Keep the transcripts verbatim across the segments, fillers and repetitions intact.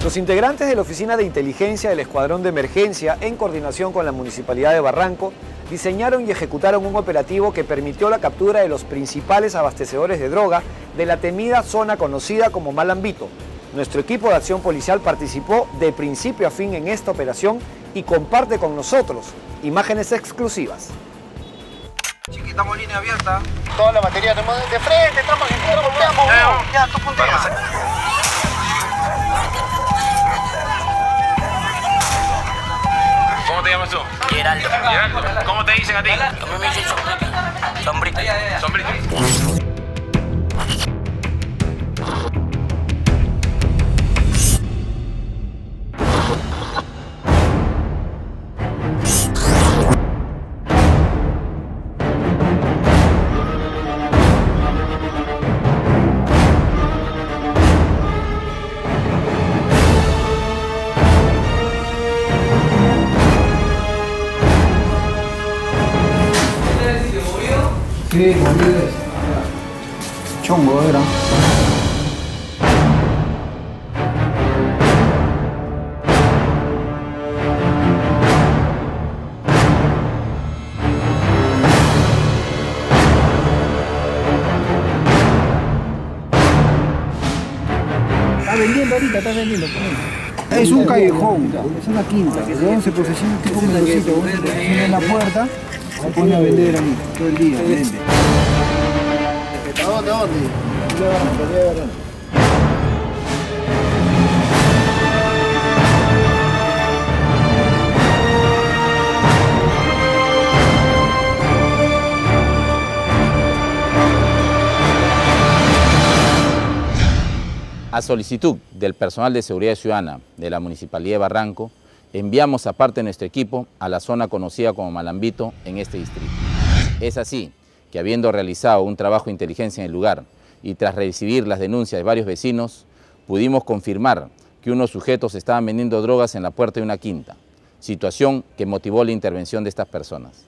Los integrantes de la Oficina de Inteligencia del Escuadrón de Emergencia, en coordinación con la Municipalidad de Barranco, diseñaron y ejecutaron un operativo que permitió la captura de los principales abastecedores de droga de la temida zona conocida como Malambito. Nuestro equipo de acción policial participó de principio a fin en esta operación y comparte con nosotros imágenes exclusivas. Chiqui, estamos línea abierta. Toda la batería, de frente, tramos en izquierda, volteamos. Ya, tú punteas. ¿Cómo te llamas tú? Geraldo. Geraldo. ¿Cómo te dicen a ti? A mí me dicen sombrita. Sombrita. Sombrito. Sí, movido. Chongo era. Está vendiendo ahorita, está vendiendo. Es un callejón, es una quinta. ¿De se posesiona un tipo melocito? Se posesiona en la puerta. Se pone a vender ahí todo el día, vende. ¿A dónde, a dónde? A solicitud del personal de seguridad ciudadana de la Municipalidad de Barranco, enviamos aparte de nuestro equipo a la zona conocida como Malambito en este distrito. Es así que, habiendo realizado un trabajo de inteligencia en el lugar y tras recibir las denuncias de varios vecinos, pudimos confirmar que unos sujetos estaban vendiendo drogas en la puerta de una quinta, situación que motivó la intervención de estas personas.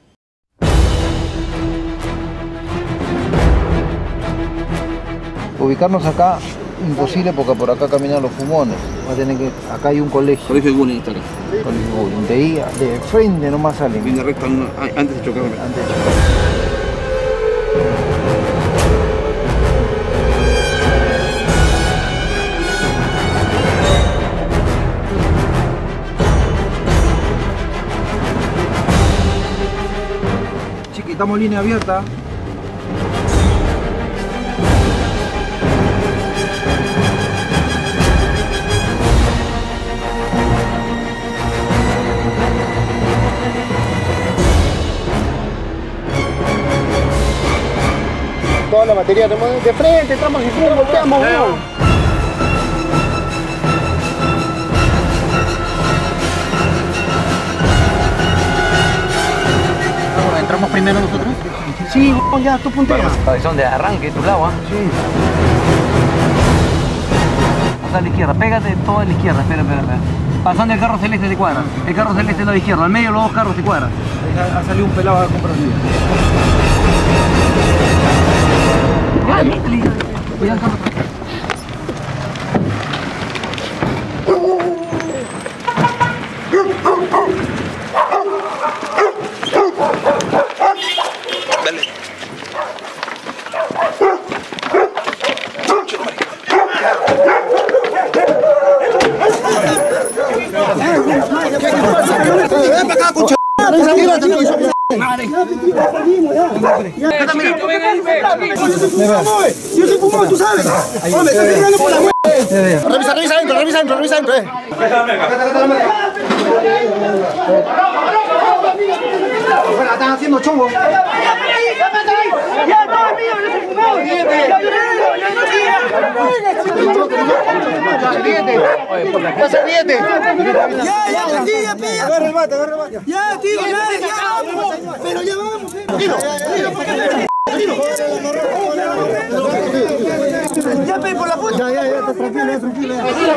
Ubicarnos acá, imposible porque por acá caminan los fumones. Va a tener que, acá hay un colegio. Colegio de Gunen, historia. Colegio Gunen. De ahí, de frente nomás salen. Viene recto antes de chocar. Antes de chocar. Chiqui, estamos línea abierta. Toda la batería, de frente, tramos en izquierda, volteamos. ¿Entramos primero nosotros? Sí, ya, tú punteas. Son de arranque, tu lado, ¿ah? Sí. Pasa a la izquierda, pégate todo a la izquierda, espera, espera, espera. Pasando el carro celeste de cuadra. El carro celeste no de izquierda, al medio los dos carros de cuadra. Ha salido un pelado a comprar el Ya, listo, cuidado el carro. Yo soy fumón, tú sabes. Hombre, estás tirando por la web. Revisa, revisa adentro, revisa adentro, revisa adentro. Están haciendo chongo. Ya, no, mío, yo soy fumón. Ya se ríete. Ya, ya, tranquila, pilla. Agarra el bate, agarra el bate. Ya, tío, ya, ya vamos. Pero ya vamos. Ya, pe, por la puta. Ya, ya, ya, tranquilo, ya, tranquilo.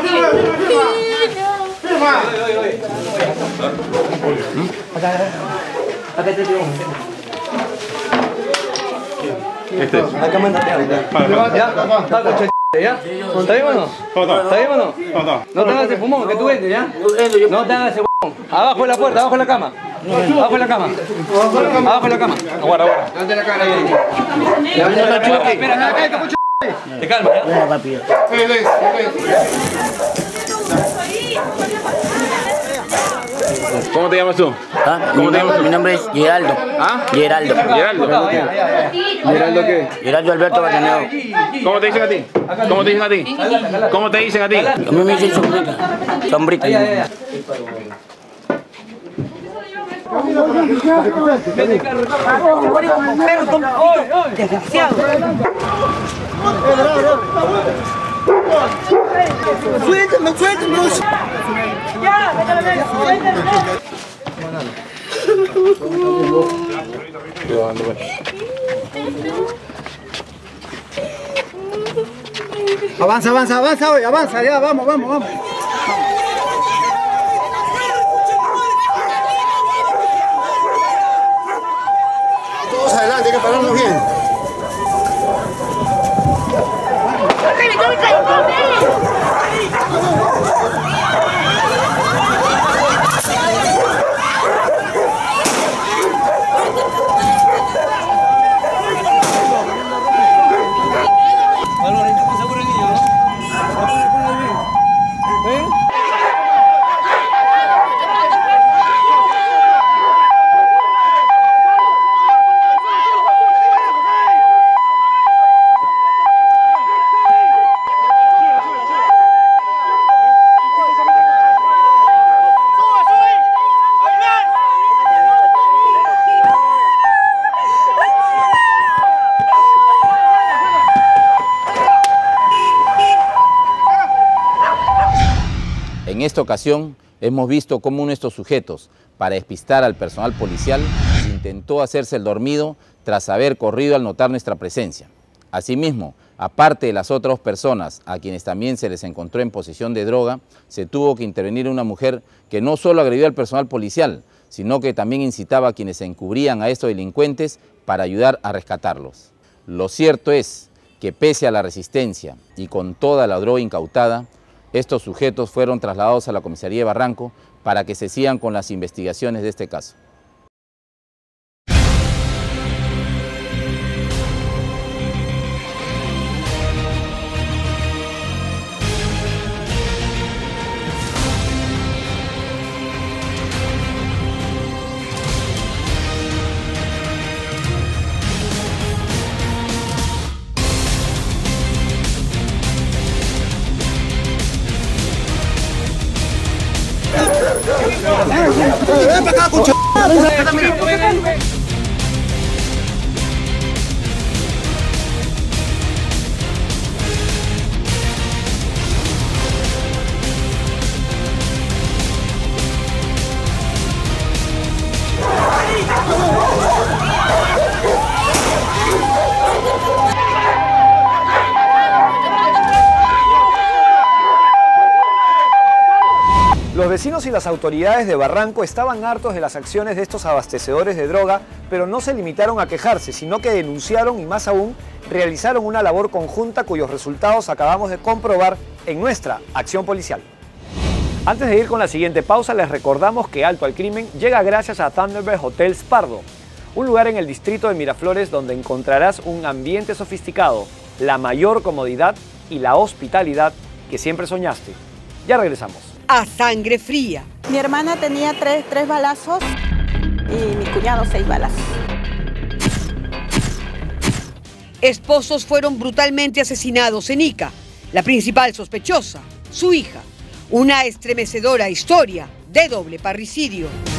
Acá te digo. Este es. Acá mándate. Para, para. Ya, ¿Ya? ¿Está bien o no? ¿Está bien o no? No te hagas ese fumón que tú vendes, ¿ya? No te hagas ese fumón. Abajo de la puerta, abajo de la cama. Abajo de la cama. Abajo de la cama. Aguarda, aguarda. Levante la cara ahí. Levante la cara. Espera, acá hay capucho. Te calma, ¿ya? ¿Cómo te llamas tú? ¿Ah? ¿Cómo mi, te llamas tú? Mi nombre es Geraldo. ¿Ah? Geraldo. Geraldo. ¿Geraldo qué? Geraldo Alberto Bataneo. ¿Cómo te dicen a ti? ¿Cómo te dicen a ti? ¿Cómo te dicen a ti? A mí me dicen sombrita. Sombrita. Desgraciado. Suéltame, suéltame. Ya, déjame, suéltame. Avanza, avanza, avanza, hoy, avanza, ya, vamos, vamos, vamos. Todos adelante, hay que pararnos bien. En esta ocasión hemos visto cómo uno de estos sujetos, para despistar al personal policial, intentó hacerse el dormido tras haber corrido al notar nuestra presencia. Asimismo, aparte de las otras personas a quienes también se les encontró en posesión de droga, se tuvo que intervenir una mujer que no solo agredió al personal policial, sino que también incitaba a quienes se encubrían a estos delincuentes para ayudar a rescatarlos. Lo cierto es que pese a la resistencia y con toda la droga incautada, estos sujetos fueron trasladados a la comisaría de Barranco para que se sigan con las investigaciones de este caso. Ven para acá, concha. Los vecinos y las autoridades de Barranco estaban hartos de las acciones de estos abastecedores de droga, pero no se limitaron a quejarse, sino que denunciaron y más aún realizaron una labor conjunta cuyos resultados acabamos de comprobar en nuestra acción policial. Antes de ir con la siguiente pausa, les recordamos que Alto al Crimen llega gracias a Thunderbird Hotels Pardo, un lugar en el distrito de Miraflores donde encontrarás un ambiente sofisticado, la mayor comodidad y la hospitalidad que siempre soñaste. Ya regresamos. A sangre fría. Mi hermana tenía tres, tres balazos y mi cuñado seis balazos. Esposos fueron brutalmente asesinados en Ica. La principal sospechosa, su hija. Una estremecedora historia de doble parricidio.